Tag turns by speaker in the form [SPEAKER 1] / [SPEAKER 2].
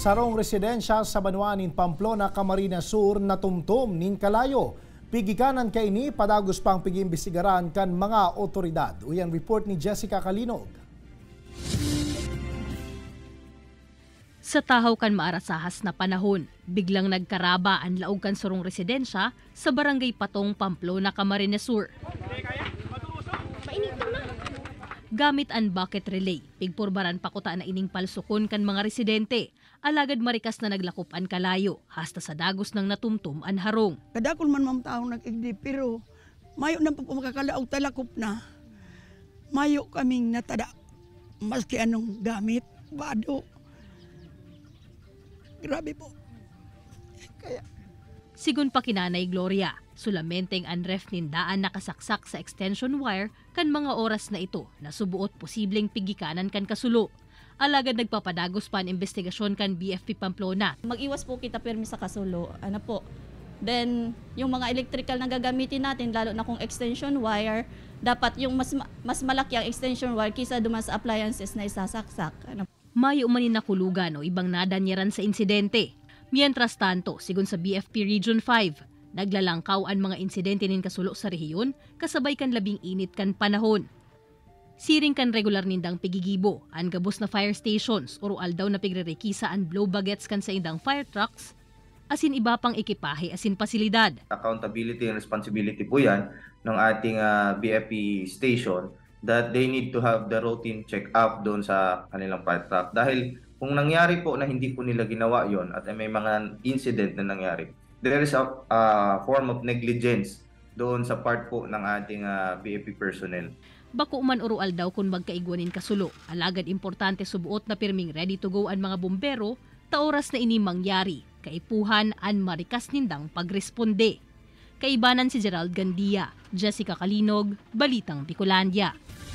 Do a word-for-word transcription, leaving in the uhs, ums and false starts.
[SPEAKER 1] sarong residensya sa Banuanin, Pamplona, Camarines Sur natumtum nin kalayo. Pigikanan kay ni padagos pang pigiimbestigaran kan mga otoridad. Uyan report ni Jessica Kalinog.
[SPEAKER 2] Sa tahaw kan maarasahas na panahon, biglang nagkaraba ang laog kan surong residensya sa barangay Patong, Pamplona, Camarines Sur. Gamit ang bucket relay, pigpurbaran pakuta na ining palsukon kan mga residente. Alagad marikas na naglakop ang kalayo, hasta sa dagos ng natumtum ang harong.
[SPEAKER 3] Kadakol man mam taong nag-igdi, pero mayo na po makakalaog talakop na. Mayo kaming natada, maski anong gamit, bado. Grabe po. Kaya...
[SPEAKER 2] Sigun pa kinanay Gloria, sulamenteng ang ref nindaan nakasaksak sa extension wire kan mga oras na ito na subuot posibleng pigikanan kan kasulo. Alagad nagpapadagos pa ang investigasyon kan B F P Pamplona.
[SPEAKER 4] Mag-iwas po kita permi sa kasulo. Ano po? Then, yung mga electrical na gagamitin natin, lalo na kung extension wire, dapat yung mas mas malaki ang extension wire kaysa duman sa appliances na isasaksak. Ano?
[SPEAKER 2] May umanin na kulugan o ibang nadanyaran sa insidente. Mientras tanto, sigun sa B F P Region five, naglalangkaw ang mga insidente nin kasulo sa rehiyon kasabay kan labing init kan panahon. Siring kan regular nindang pigigibo, ang gabos na fire stations o rual daw na pigrerekisa ang blow baguettes kan sa indang fire trucks, asin iba pang ekipahe asin pasilidad.
[SPEAKER 5] Accountability and responsibility po yan ng ating uh, B F P station that they need to have the routine check-up doon sa kanilang fire truck. Dahil kung nangyari po na hindi po nila ginawa yon at may mga incident na nangyari, there is a uh, form of negligence doon sa part po ng ating uh, B F P personnel.
[SPEAKER 2] Bako man urual daw kung magkaigwanin kasulo, alagad importante subuot na pirming ready to go ang mga bumbero, ta oras na ini mangyari, kaipuhan an marikas nindang pagresponde. Kaibanan si Gerald Gandia, Jessica Kalinog, Balitang Bicolandia.